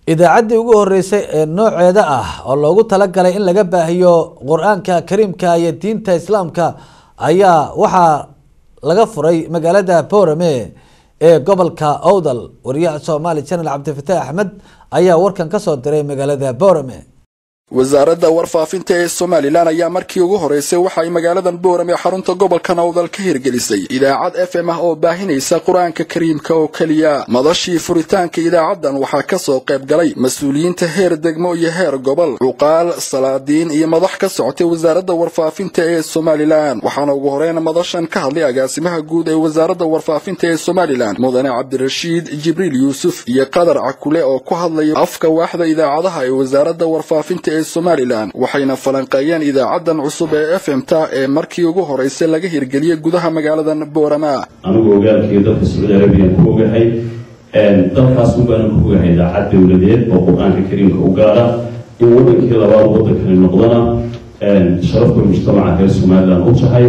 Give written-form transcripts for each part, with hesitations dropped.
idaacadii ugu horeysay ee nooceeda ah oo loogu talagalay in laga baahiyo quraanka kariimka iyo diinta islaamka ayaa waxa laga furay magaalada Boorame ee gobolka Awdal. wariyaha Soomaali Channel Cabdifataax Axmed ayaa warkan ka soo diray magaalada Boorame. wasaaradda warfaafinta ee Soomaaliland ayaa markii ugu horeysay waxa ay magaaladan Boorame xarunta gobolka Awdal ka hirgelisay idaacad FM ah oo baahinaysa quraanka kariimka oo kaliya. madashii furitaanka idaacadan waxa ka soo qayb galay mas'uuliyiinta heer degmo iyo heer gobol, uqaal, salaadiin iyo madax ka socotay wasaaradda warfaafinta ee Soomaaliland. waxaana ugu horeyn madashan ka hadlay agaasimaha guud ee wasaaradda warfaafinta ee Soomaaliland Mudane Cabdirashiid Jibriil Yuusuf iyo Qadar Cakule oo ku hadlay afka waaxda idaacadaha ee wasaaradda warfaafinta Somaliland. waxayna falanqeeyeen idaacadan cusub ee FM-ta ee markii ugu horeysay laga hirgeliyay gudaha magaaladan Boorama. anigu ogaalkii dadka Sacuudi Arabiya ku ogahay dalkaas u baahan ku ogahay idaacad dawladeed oo quraanka kariimka u gaara in wadankii labaad wadanka noqdana sharafka mujtamaca ee Somaliland u tahay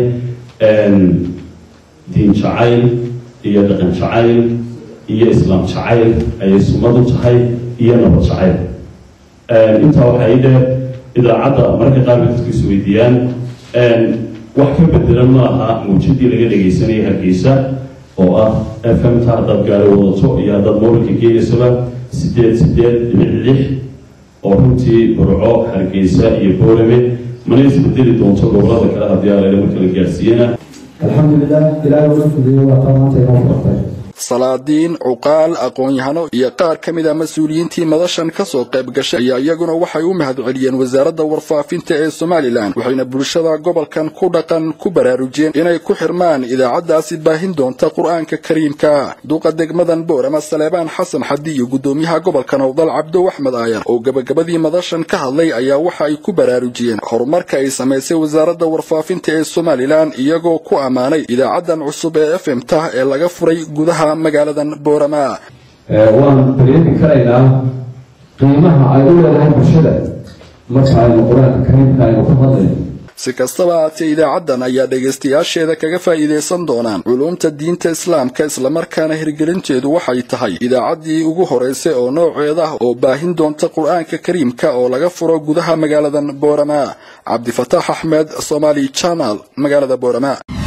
diin jacayl iyo dhaqan jacayl iyo islaam jacayl ay sumad u tahay iyo nabad jacayl. inta waxay idaacada marka qaar dadkiisu weydiiyaan wax ka bedelan ma aha muujadii laga dhageysanay Hargeysa oo ah FM-ta dad gaar wadato iyo dad moolka geeyasaba 8.6 oo runtii Burco, Hargeysa iyo Boorame mana isbedeli doonto gobolada kale haddii ay marka la gaarsiiyana. alxamdulillah ilaahay wuxuu fududeeyay waa tamaantay oo fartay salaadiin, uqaal, aqoon-yahano iyo qaar ka mid ah mas'uuliyiintii madashan ka soo qayb gashay ayaa iyaguna waxay u mahadceliyeen wasaaradda warfaafinta ee Somaliland. waxayna bulshada gobolkan ku dhaqan ku baraarujiyeen inay ku xirmaan idaacadaasi baahin doonta quraanka kariimka. duqa degmadan Boorama Saleebaan Xasan Xadi iyo gudoomiyaha gobolka Awdal Cabdo Axmed Aayar oo gabagabadii madashan ka hadlay ayaa waxa ay ku baraarujiyeen horumarka ay sameysay wasaaradda warfaafinta ee Somaliland iyagoo ku amaanay idaacadan cusub ee FM-ta ee laga furay gudaha magaaladan Boorama. waan dareemi karaynaa qiimaha ay u leedahay bulshada marka ay quraanka kariimka ay ku hadlayaan. si kastaba ahaatee idaacadan ayaa dhageystayaasheeda kaga faa'iideysan doonaan culuumta diinta islaamka isla markaana hirgelinteedu waxay tahay idaacadii ugu horeysay oo nooceeda ah oo baahin doonta quraanka kariimka oo laga furo gudaha magaaladan Boorama. Cabdifataax Axmed, Soomaali Channel, magaalada Boorama.